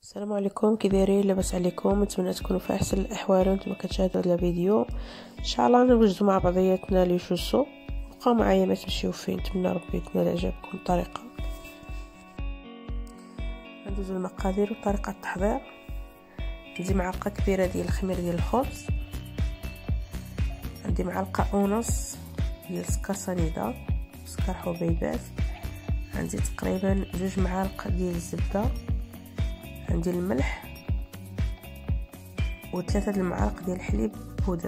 السلام عليكم، كي دايرين؟ لاباس عليكم؟ نتمنى تكونوا في احسن الاحوال وانتم كتشاهدوا هذا الفيديو. ان شاء الله نوجدوا مع بعضياتنا لي شوسو. بقاو معايا ما تمشيو فين. نتمنى ربي تنال اعجابكم الطريقه. ندوزو المقادير وطريقه التحضير. عندي معلقه كبيره ديال الخميره ديال الخبز، عندي معلقه ونص ديال سكر صنيده، سكر حبيبات، عندي تقريبا 2 معالق ديال الزبده، عندي الملح و3 المعالق ديال الحليب بودر.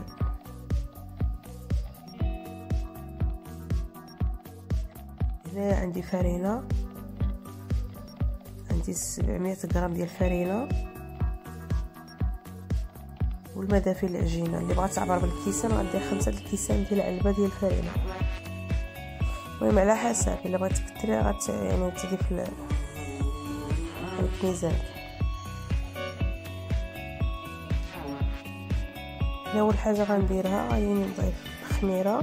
هنا عندي فرينه، عندي 700 غرام ديال الفرينه، والماء دافي للعجينه. اللي بغات تعبر بالكيسان غدير 5 الكيسان ديال العلبه ديال الفرينه. المهم على حسب، الا بغيتي تكثري يعني تضيف الميزان. اول حاجه غنديرها غادي نضيف الخميره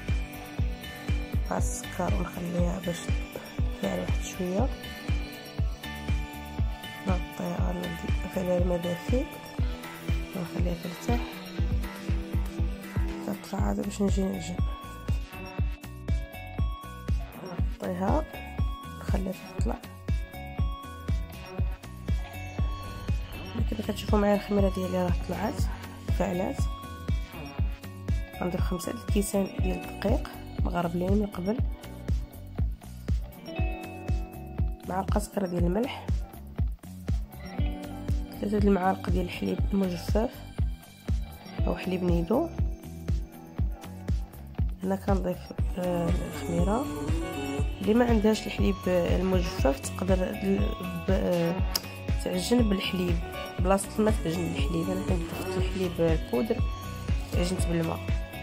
مع السكر ونخليها باش تفعل واحد شويه. نغطيها، غنضيف عليها الماء دافي ونخليها ترتاح تطلع عاد باش نجي نعجن. نغطيها نخليها تطلع. كما كتشوفوا معايا الخميره ديالي راه طلعت فعلات. غنضيف 5 الكيسان ديال الدقيق مغربلين من قبل، معلقه صغيره ديال الملح، 3 المعالق ديال الحليب المجفف او حليب نيدو. انا كنضيف الخميره. اللي ما عندهاش الحليب المجفف تقدر تعجن بالحليب بلاصه الماء، تعجن بالحليب. انا كنت ضفت الحليب البودر عجنت بالماء.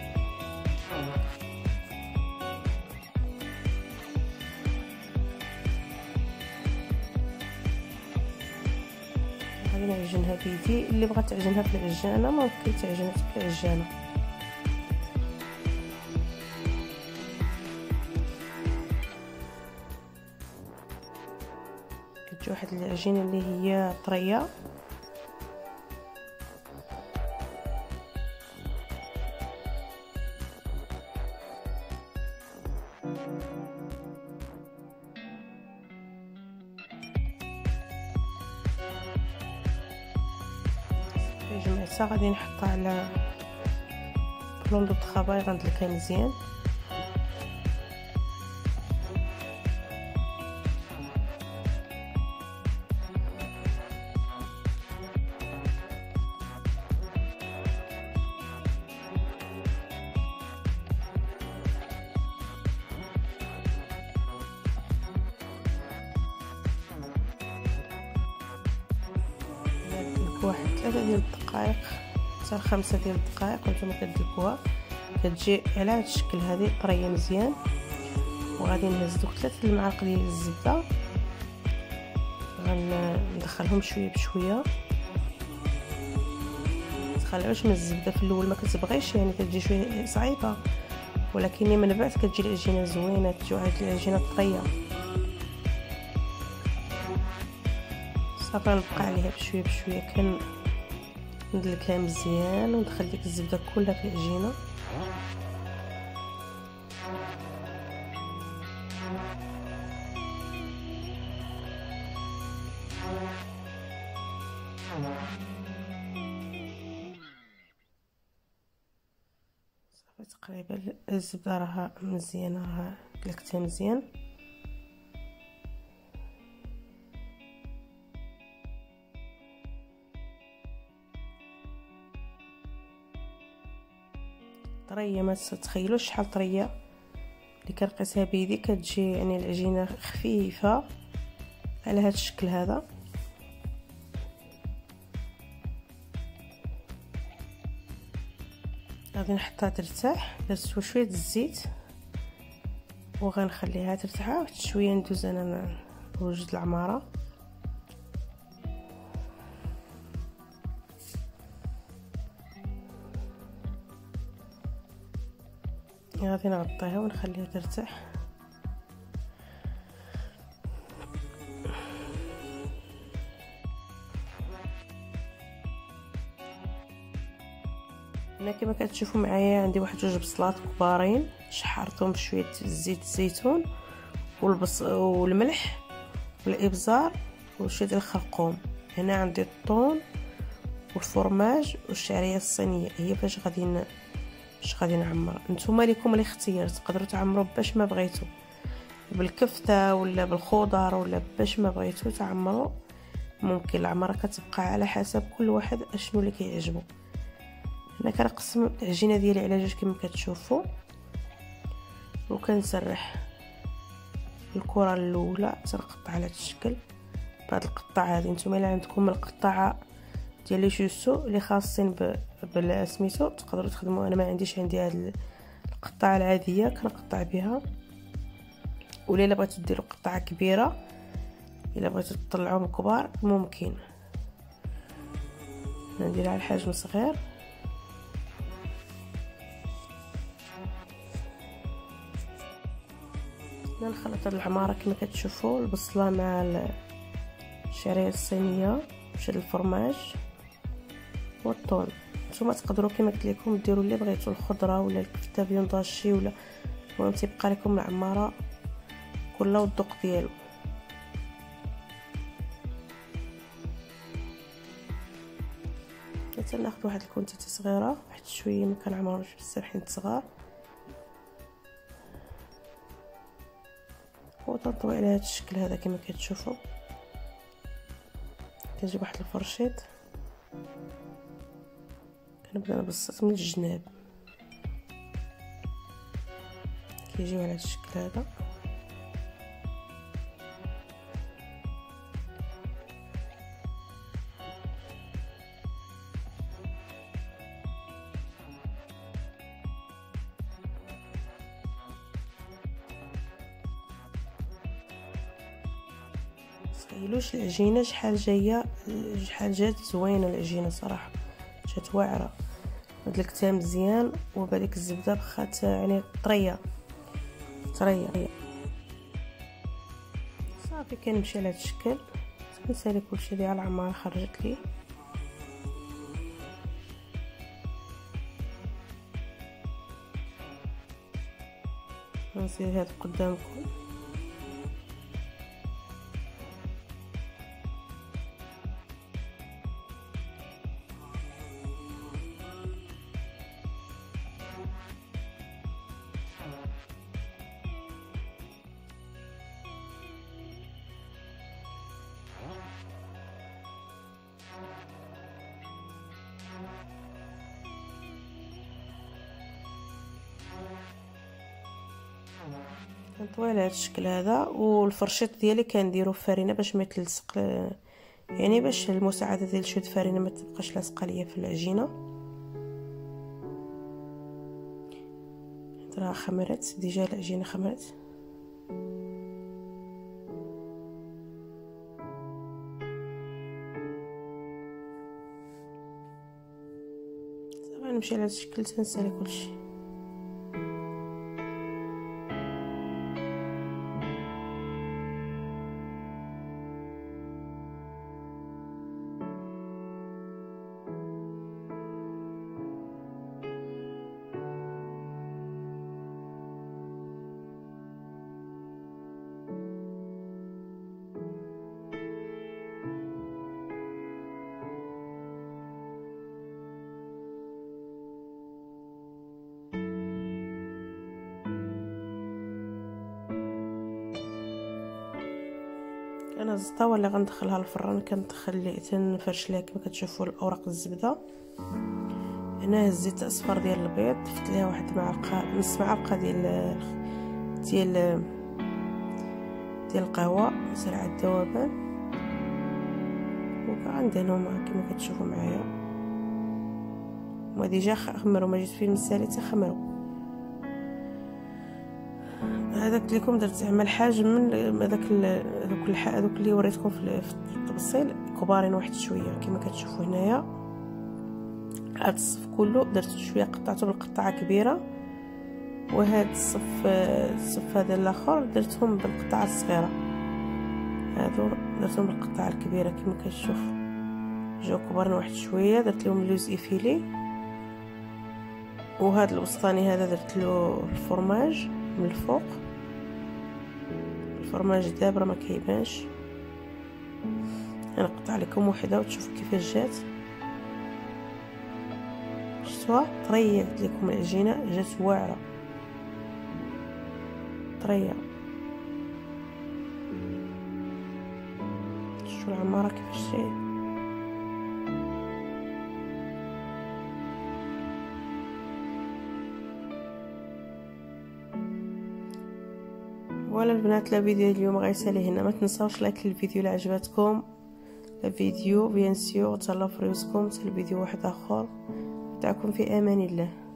غادي نعجنها بيدي. اللي بغات تعجنها في العجانه ممكن تعجنها في العجانه. كتجي واحد العجينه اللي هي طريه. جمعتها غادي نحطها على بلون دو طرافاي، غندلكها مزيان. واحد 3 ديال الدقائق حتى 5 ديال الدقائق وانتم كتدلكوها، كتجي على هذا الشكل. هذه طريه مزيان. وغادي نهز دوك 3 المعالق ديال الزبده، غندخلهم شويه بشويه. تخلعوش من الزبده في الاول، ما كتبغيش يعني كتجي شويه صعيبه، ولكن من بعد كتجي العجينه زوينه، تجي واحد العجينه طريه. صافي نبقى عليها بشويه بشويه، ندلكها مزيان وندخل ديك الزبده كلها في العجينه. صافي تقريبا الزبده راها مزيانه، راها دلكتها مزيان. طريه، ما تتخيلوش شحال طريه. اللي كنقيسها بيدي كتجي يعني العجينه خفيفه على هذا الشكل هذا. غادي نحطها ترتاح. درت شويه الزيت وغنخليها ترتاح واحد شويه. ندوز انا نوجد العماره. غادي نغطيها ونخليها ترتاح. هنا كما كتشوفوا معايا عندي واحد جوج بصلات كبارين، شحرتهم بشويه زيت الزيتون والملح والابزار وشويه ديال الخرقوم. هنا عندي الطون والفرماج والشعريه الصينيه، هي باش غادي نعمر. نتوما ليكم الاختيار، تقدروا تعمروا باش ما بغيتوا، بالكفته ولا بالخضر ولا باش ما بغيتوا تعمروا. ممكن العمره كتبقى على حسب كل واحد اشنو اللي كيعجبو. هنا كنقسم العجينه ديالي على جوج كما كتشوفوا، وكنسرح الكره الاولى تنقطع على هذا الشكل بهذا القطاع هذه. نتوما الا عندكم القطاعه ديال لي جوسو اللي خاصين بالسميتو تقدروا تخدموا. انا ما عنديش، عندي هذه القطاعه العاديه كنقطع بها. ولا الا بغيتوا ديروا قطعه كبيره، الا بغيتوا تطلعوهم كبار ممكن. نديرها على حجم صغير. نخلط هاد العماره كما كتشوفوا، البصله مع الشعريه الصينيه وشد الفرماج والطون. نتوما تقدروا كما قلت لكم ديروا اللي بغيتوا، الخضره ولا الكفته بيونداشي ولا، المهم تيبقى لكم العماره كلها والذوق ديالو. ناخذ واحد الكونتيتي صغيره، واحد شويه ما كنعمروش بزاف حيت صغار، وتنطوي على هذا الشكل هذا كما كتشوفوا. كنجيب واحد الفرشيط كنبدا نبسط من الجناب، كيجيو على هذا الشكل هذا. تخيلوش العجينه شحال جات زوينه العجينه صراحه، جات واعره. دلكتها مزيان وبهذيك الزبده بخات يعني طريه صافي. كنمشي على هذا الشكل، كنسالي كلشي ديال العماره خرجت لي. نزيد هذا قدامكم. كنطوي على هذا الشكل هذا، والفرشيط ديالي كنديرو فرينه باش ما يتلصق، يعني باش المساعده ديال شويه فرينه ما تبقاش لاصقه ليا في العجينه. راه خمرت ديجا العجينه خمرت. صافي نمشي على هذا الشكل تنسالي كلشي. انا الزطاوه اللي غندخلها للفران تنفرش ليها كما كتشوفوا الاوراق الزبده. هنا هزيت اصفر ديال البيض، ضفت ليها واحد نص معلقه ديال القهوه سرعه الذوبان، وغندهنهم كما كتشوفوا معايا. هما ديجا خمروا، ما جيت فيهم السالي تخمروا. هذاك لكم درت زعما الحجم من هذوك اللي وريتكم في التبصيل كبارين واحد شويه كما كتشوفوا هنايا. هذا الصف كله درت شويه قطعته بالقطعه كبيره، وهذا الصف هذا الاخر درتهم بالقطعه الصغيره. هادو درتهم بالقطعه الكبيره كما كتشوف، جاو كبارين واحد شويه. درت لهم لوز ايفيلي وهذا الوسطاني هذا درت له الفرماج من الفوق. الفرماج دابا راه ما كيبانش، انا نقطع لكم وحده وتشوفوا كيفاش جات. شفتوها طريه؟ قلت لكم العجينه جات واعره طريه. شوفوا العماره كيفاش جايه. ولا البنات لا فيديو اليوم غيسالي هنا. ما تنساوش لايك للفيديو الا عجبتكم الفيديو بيان سور، تهلاو في ريوسكم. حتى الفيديو واحد اخر. دعكم في امان الله.